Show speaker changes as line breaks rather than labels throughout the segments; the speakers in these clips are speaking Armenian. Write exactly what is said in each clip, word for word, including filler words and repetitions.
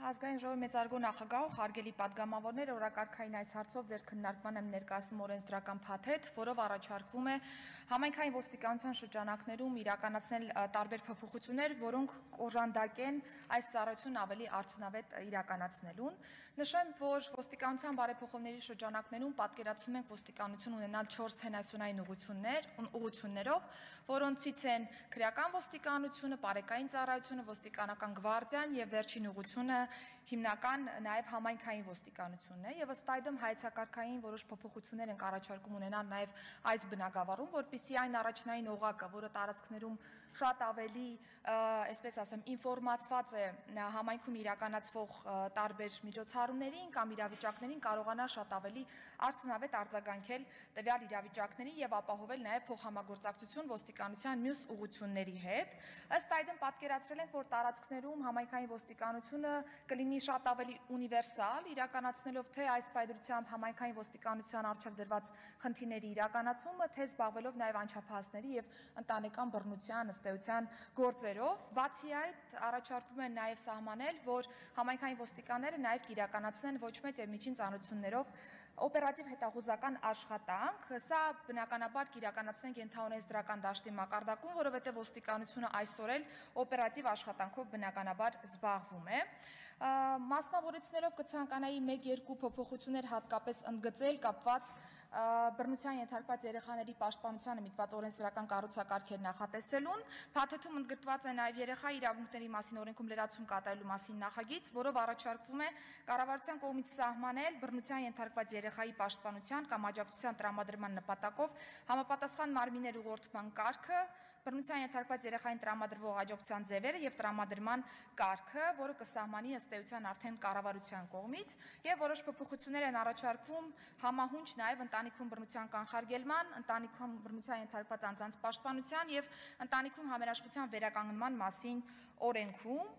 Ազգային ժողովի մեծարգո նախագահ, հարգելի պատգամավորներ, օրակարգային այս հարցով ձեր քննարկման եմ ներկայացնում օրենսդրական փաթեթ, որով առաջարկվում է համայնքային ոստիկանության շրջանակներում իրականացնել տարբեր փոփոխություններ, որոնք կօժանդակեն այս ծառայությունն ավելի արդյունավետ իրականացնելուն։ Նշեմ, որ ոստիկանության բարեփոխումների շրջանակներում պատկերացնում ենք ոստիկանություն ունենալ չորս հենասյունային ուղղություններ, ուղղություններով, որոնցից են քրեական ոստիկանությունը, բարեկային ծառայությունը, ոստիկանական գվարդիան եւ վերջին ուղղությունը հիմնական նաև համայնքային ոստիկանությունն է եւ ըստ այդմ հայեցակարգային որոշ փոփոխություններ են առաջարկում ունենալ նաև այս բնագավառում, որպեսզի այն առաջնային օղակը, որը տարածքներում շատ ավելի, այսպես ասեմ, ինֆորմացված է համայնքում իրականացվող տարբեր միջոցառումներին կամ իրավիճակներին, կարողանա շատ ավելի արդյունավետ արձագանքել տվյալ իրավիճակներին եւ ապահովել նաև փոխհամագործակցություն ոստիկանության մյուս ուղղությունների հետ։ Ըստ այդմ պատկերացրել ենք, որ տարածքներում համայնքային ոստիկանությունը կլինի շատ ավելի ունիվերսալ, իրականացնելով թե այս պայծառությամբ համայնքային ոստիկանության առջև դրված խնդիրների իրականացումը, թե զբաղվելով նաև անչափահասների եւ ընտանեկան բռնության ըստ էության գործերով։ Բացի այդ, առաջարկվում է նաև սահմանել, որ համայնքային ոստիկանները նաև կիրականացնեն ոչ մեծ եւ միջին ծանոթություններով օպերատիվ հետախուզական աշխատանք։ Սա բնականաբար կիրականացնենք ենթաօրենսդրական դաշտի մակարդակում, որովհետեւ ոստիկանությունը այսօր էլ օպերատիվ աշխատանքով բնականաբար զբաղվում է։ Մասնավորեցնելով կցանկանայի մեկ-երկու փոփոխություններ հատկապես ընդգծել կապված բռնության ենթարկված երեխաների պաշտպանությանը միտված օրենսդրական կառուցակարգեր նախատեսելուն։ Փաթեթում ընդգրկված է նաև երեխա իրավունքների մասին օրենքում լրացում կատարելու մասին նախագիծ, որով առաջարկվում է կառավարության կողմից սահմանել բռնության ենթարկված երեխայի պաշտպանության կամ աջակցության տրամադրման նպատակով համապատասխան մարմիններ ուղղորդման կարգը, բռնության ենթարկված երեխային տրամադրվող աջակցության ձևերը եւ տրամադրման կարգը, որը կսահմանի ըստ էության արդեն կառավարության կողմից, եւ որոշ փոփոխություններ են առաջարկվում համահունչ նաեւ ընտանիքում բռնության կանխարգելման, ընտանիքում բռնության ենթարկված անձանց պաշտպանության եւ ընտանիքում համերաշխության վերականգնման մասին օրենքում,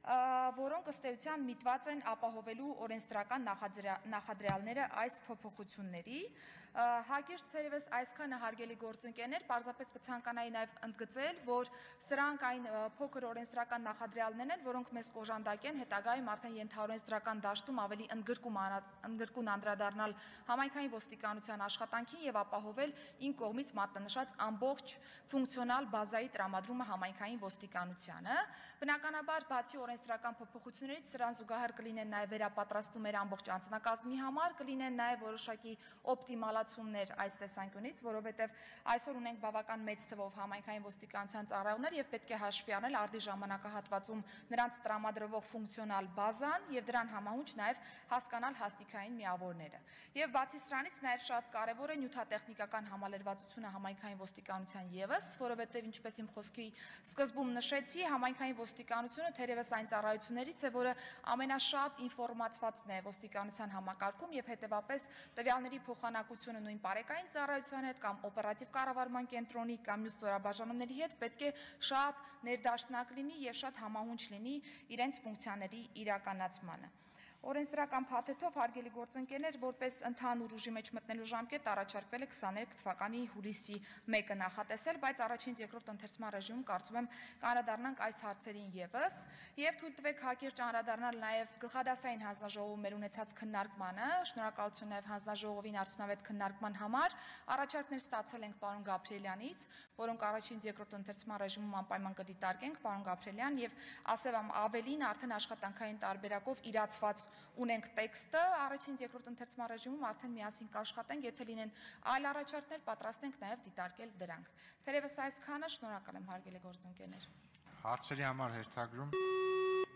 որոնք ըստ էության միտված են ապահովելու օրենսդրական նախադրյալները այս փոփոխությունների։ Հակիրճ թերևս այսքանը հարգելի գործընկերներ, պարզապես կցանկանայի նաև ընդգծել, որ սրանք այն փոքր օրենսդրական նախադրյալներն են, որոնք մեզ կօժանդակեն հետագայում արդեն ենթաօրենսդրական դաշտում ավելի ընդգրկուն անդրադառնալ համայնքային ոստիկանության աշխատանքին եւ ապահովել ին կողմից մատնանշած ամբողջ ֆունկցիոնալ բազայի տրամադրումը համայնքային ոստիկանությանը։ Բնականաբար, բացի օրենսդրական փոփոխություններից սրան զուգահեռ կլինեն նաև վերապատրաստումներ ամբողջ անձնակազմի համար, կլինեն նաև որոշակի օպտիմալացումներ այս տեսանկյունից, որովհետև այսօր ունենք բավական մեծ թվով համայնքային ոստիկանության ծառայողներ եւ պետք է հաշվի առնել արդի ժամանակահատվածում նրանց տրամադրվող ֆունկցիոնալ բազան եւ դրան համահունչ նաև հասկանալ հաստիկային միավորները։ Եվ բացի սրանից նաև շատ կարեւոր է նյութատեխնիկական համալրվածությունը համայնքային ոստիկանության եւս, որովհետև ինչպես իմ խոսքի սկզբում նշեցի, համայնքային ոստիկանությունը թերևս այն ծառայություններից է, որը ամենաշատ ինֆորմացվածն է ոստիկանության համակարգում եւ հետեւապես տվյալների փոխանակությունը նույն բարեկային ծառայության հետ կամ օպերատիվ կառավարման կենտրոնի կամ մյուս ստորաբաժանումների հետ պետք է շատ ներդաշնակ լինի եւ շատ համահունչ լինի իրենց ֆունկցիաների իրականացմանը։ Օրենսդրական փաթեթով հարգելի գործընկերներ, որպես ընդհանուր ուժի մեջ մտնելու ժամկետ առաջարկվել է քսաներեք թվականի հուլիսի մեկը նախատեսել, բայց առաջին երկրորդ ընթերցման ռեժիմում կարծում եմ կանդրադառնանք այս հարցերին եւս եւ թույլ տվեք հակիրճ անդրադառնալ նաեւ գլխադասային հանձնաժողովում մեր ունեցած քննարկմանը։ Շնորհակալություն նաեւ հանձնաժողովին արդյունավետ քննարկման համար։ Առաջարկներ ստացել ենք պարոն Գաբրիելյանից, որոնք առաջին երկրորդ ընթերցման ռեժիմում անպայման կդիտարկենք, պարոն Գաբրիելյան, եւ ասեմ ավելին արդեն աշխատանքային տարբերակով իրացված ունենք տեքստը, առաջին երկրորդ ընթերցման ռեժիմում արդեն միասին կաշխատենք, եթե լինեն այլ առաջարկներ, պատրաստ ենք նաև դիտարկել դրանք։ Թերևս այսքանը, շնորհակալ եմ հարգելի գործընկերներ։
Հարցերի համար հերթագրում